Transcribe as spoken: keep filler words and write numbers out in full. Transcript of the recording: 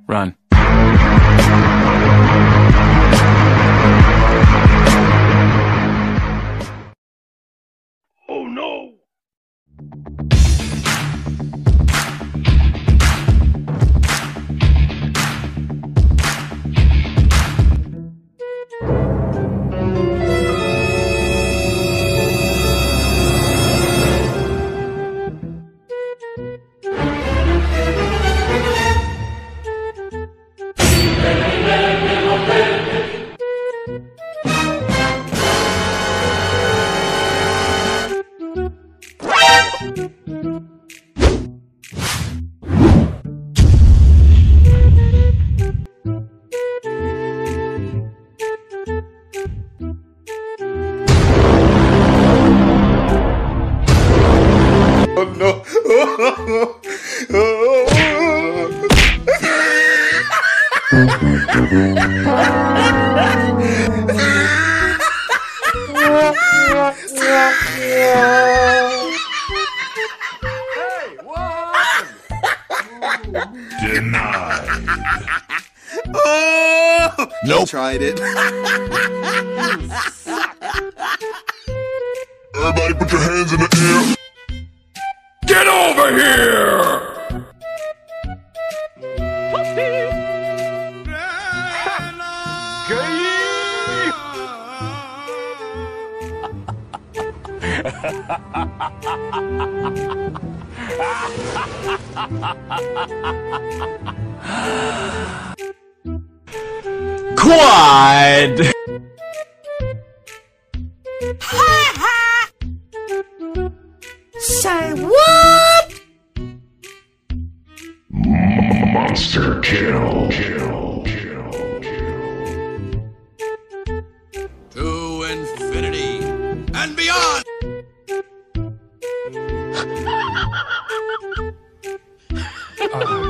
Run. Oh no! Oh no! Hey, what? Denied. Oh! Nope. Tried it. Everybody put your hands in the air. Get over here! Quad! Say what? Monster kill. Kill. Kill. Kill. To infinity and beyond. I